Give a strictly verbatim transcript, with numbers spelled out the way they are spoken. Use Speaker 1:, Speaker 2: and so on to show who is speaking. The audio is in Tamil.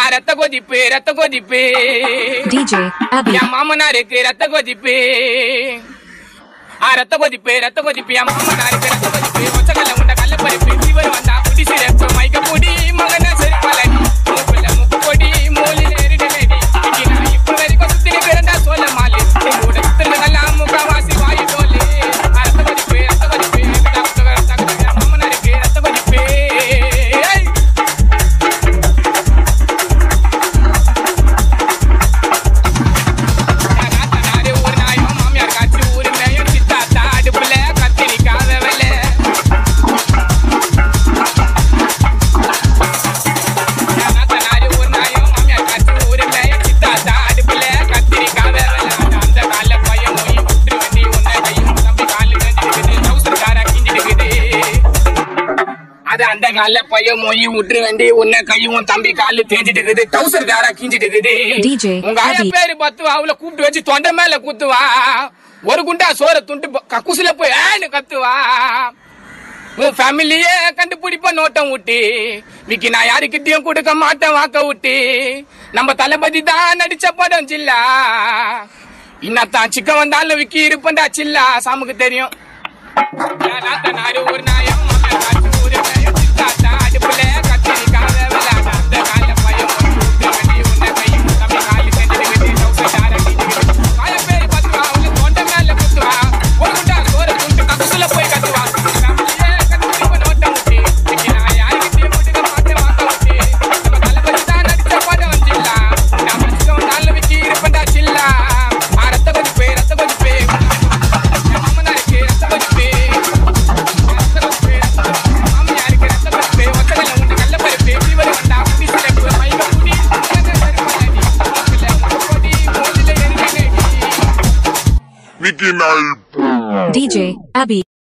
Speaker 1: ரத்த கொதிப்பு ரத்த கொதிப்பு
Speaker 2: டிஜே அபி
Speaker 1: என் மாமனாருக்கு ரத்த கொதிப்பு ரத்த கொதிப்பு ரத்த கொதிப்பு என் மாமனாருக்கு ரத்த கொதிப்பு ஒச்சக்கல்ல உண்ட கல்ல பருப்பு இவர் வந்தா குடி சிறப்பு மைக்க பொடி மகன சரி பலன் மூக்குல முக்கு பொடி மூலில எரிடு மேடி நான் இப்ப வரைக்கும் சுத்தினி பிறந்தா சொல்ல மாலி கூட சுத்தினதெல்லாம் முக்காவாசி வாயு தோலி ரத்த கொதிப்பு ரத்த கொதிப்பு என் மாமனாருக்கு ரத்த கொதிப்பு அந்த கால பையன் மொழி விட்டுரு வேண்டி உன்ன கையும் தம்பி காலு தேஞ்சிட்டு இருக்குது டவுசர் காரா கிஞ்சிட்டு இருக்குது உங்க ஆயா பேரு பத்துவா அவளை கூப்பிட்டு வச்சு தொண்டை மேல குத்துவா ஒரு குண்டா சோற துண்டு கக்குசுல போய் ஏன்னு கத்துவா உன் ஃபேமிலியே கண்டுபிடிப்ப நோட்டம் விட்டு விக்கி நான் யாருக்கிட்டையும் கொடுக்க மாட்டேன் வாக்க விட்டு நம்ம தளபதி தான் நடிச்ச படம் சில்லா இன்னத்தான் சிக்க வந்தாலும் விக்கி இருப்பண்டா சில்லா சாமுக்கு தெரியும் ஒரு நாயம்
Speaker 2: டிஜே அபி